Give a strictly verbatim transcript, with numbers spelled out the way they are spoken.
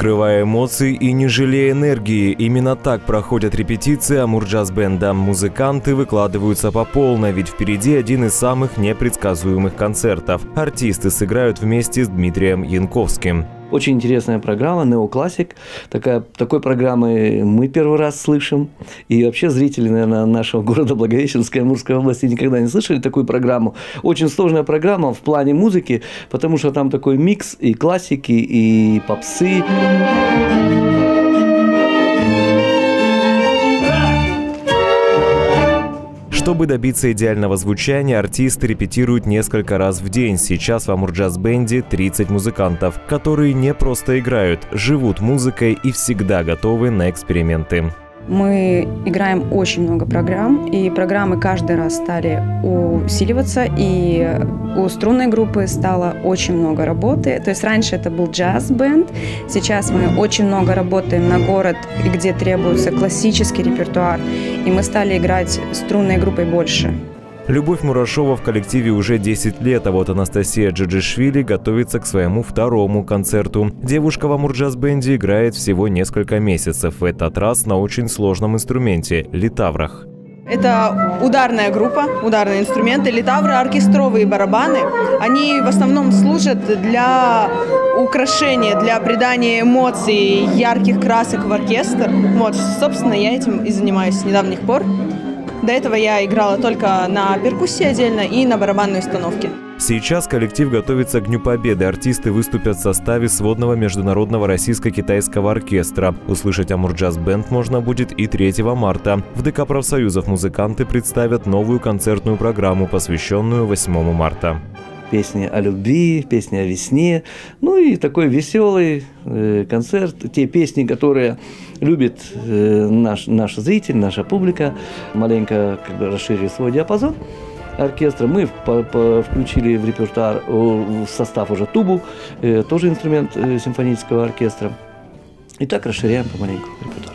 скрывая эмоции и не жалея энергии. Именно так проходят репетиции Амур Джаз Бенда. Музыканты выкладываются по полной, ведь впереди один из самых непредсказуемых концертов. Артисты сыграют вместе с Дмитрием Янковским. Очень интересная программа, неоклассик. Такая, такой программы мы первый раз слышим. И вообще зрители, наверное, нашего города Благовещенской, Амурской области никогда не слышали такую программу. Очень сложная программа в плане музыки, потому что там такой микс и классики, и попсы. Чтобы добиться идеального звучания, артисты репетируют несколько раз в день. Сейчас в Амур Джаз Бенде тридцать музыкантов, которые не просто играют, живут музыкой и всегда готовы на эксперименты. Мы играем очень много программ, и программы каждый раз стали усиливаться, и у струнной группы стало очень много работы. То есть раньше это был джаз-бенд, сейчас мы очень много работаем на город, где требуется классический репертуар, и мы стали играть струнной группой больше. Любовь Мурашова в коллективе уже десять лет, а вот Анастасия Джиджишвили готовится к своему второму концерту. Девушка в Амур Джаз Бенде играет всего несколько месяцев, в этот раз на очень сложном инструменте – литаврах. Это ударная группа, ударные инструменты, литавры, оркестровые барабаны. Они в основном служат для украшения, для придания эмоций, ярких красок в оркестр. Вот, собственно, я этим и занимаюсь с недавних пор. До этого я играла только на перкуссии отдельно и на барабанной установке. Сейчас коллектив готовится к Дню Победы. Артисты выступят в составе сводного международного российско-китайского оркестра. Услышать Амур Джаз Бенд можно будет и третьего марта. В ДК профсоюзов музыканты представят новую концертную программу, посвященную восьмому марта. Песни о любви, песни о весне, ну и такой веселый э, концерт. Те песни, которые любит э, наш, наш зритель, наша публика, маленько как бы расширили свой диапазон оркестра. Мы по, по, включили в репертуар, в состав уже тубу, э, тоже инструмент э, симфонического оркестра. И так расширяем помаленьку репертуар.